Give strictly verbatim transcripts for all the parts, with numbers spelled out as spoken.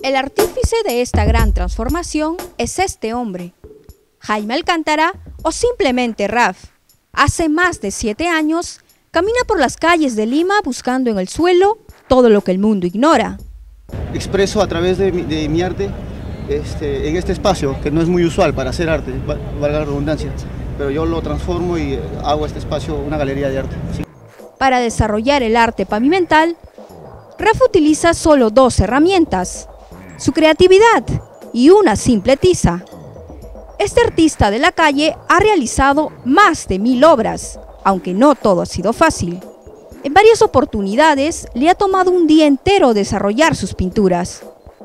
El artífice de esta gran transformación es este hombre, Jaime Alcántara o simplemente Raf. Hace más de siete años camina por las calles de Lima buscando en el suelo todo lo que el mundo ignora. Expreso a través de mi, de mi arte este, en este espacio, que no es muy usual para hacer arte, valga la redundancia, pero yo lo transformo y hago este espacio una galería de arte. Sí. Para desarrollar el arte pavimental, Raf utiliza solo dos herramientas: su creatividad y una simple tiza. Este artista de la calle ha realizado más de mil obras, aunque no todo ha sido fácil. En varias oportunidades le ha tomado un día entero desarrollar sus pinturas.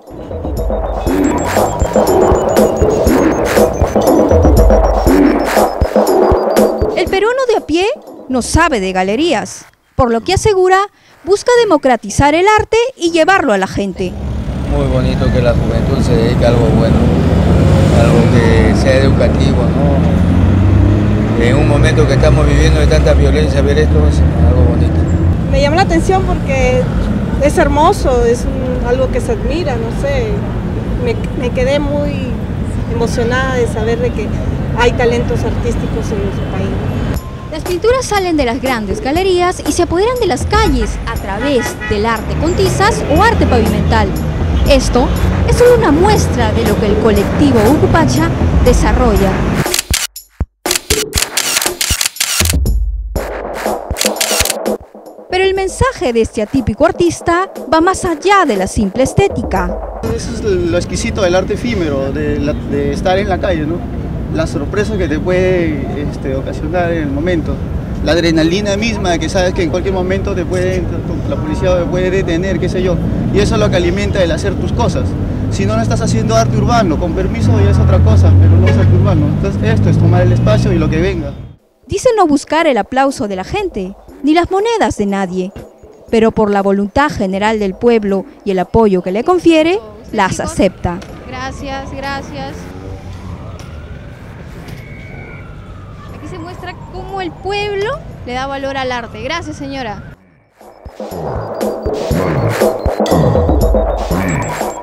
El peruano de a pie no sabe de galerías, por lo que asegura busca democratizar el arte y llevarlo a la gente. Muy bonito que la juventud se dedique a algo bueno, algo que sea educativo, ¿no? En un momento que estamos viviendo de tanta violencia, ver esto es algo bonito. Me llama la atención porque es hermoso, es un, algo que se admira, no sé. Me, me quedé muy emocionada de saber de que hay talentos artísticos en nuestro país. Las pinturas salen de las grandes galerías y se apoderan de las calles a través del arte con tizas o arte pavimental. Esto es solo una muestra de lo que el colectivo Ucupacha desarrolla. Pero el mensaje de este atípico artista va más allá de la simple estética. Eso es lo exquisito del arte efímero, de, la, de estar en la calle, ¿no? La sorpresa que te puede este, ocasionar en el momento. La adrenalina misma de que sabes que en cualquier momento te puede, la policía te puede detener, qué sé yo. Y eso es lo que alimenta el hacer tus cosas. Si no, no estás haciendo arte urbano, con permiso ya es otra cosa, pero no es arte urbano. Entonces esto es tomar el espacio y lo que venga. Dice no buscar el aplauso de la gente, ni las monedas de nadie, pero por la voluntad general del pueblo y el apoyo que le confiere, las acepta. Gracias, gracias. Aquí se muestra cómo el pueblo le da valor al arte. Gracias, señora.